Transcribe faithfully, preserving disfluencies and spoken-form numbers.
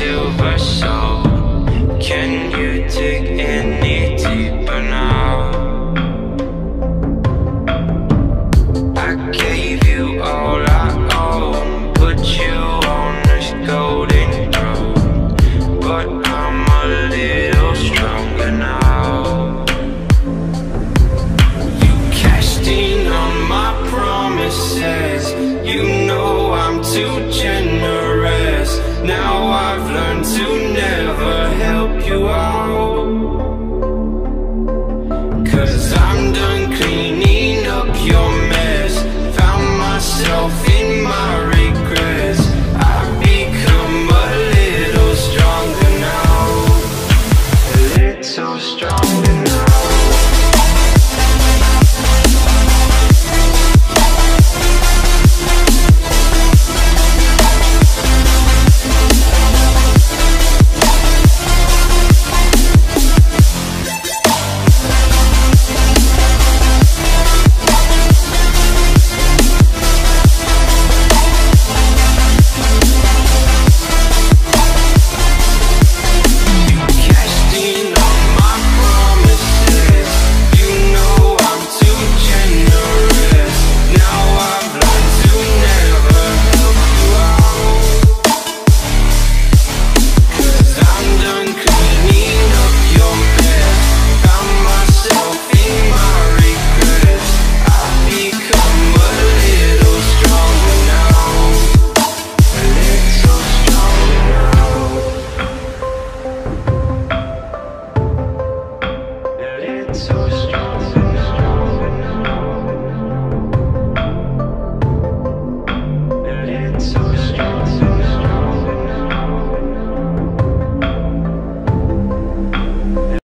silver soul. Can you dig any deeper now? I gave you all I own, put you on this golden throne, but I'm a little stronger now. You cashed in on my promises, you know I'm too generous. Now I've learned to never help you out.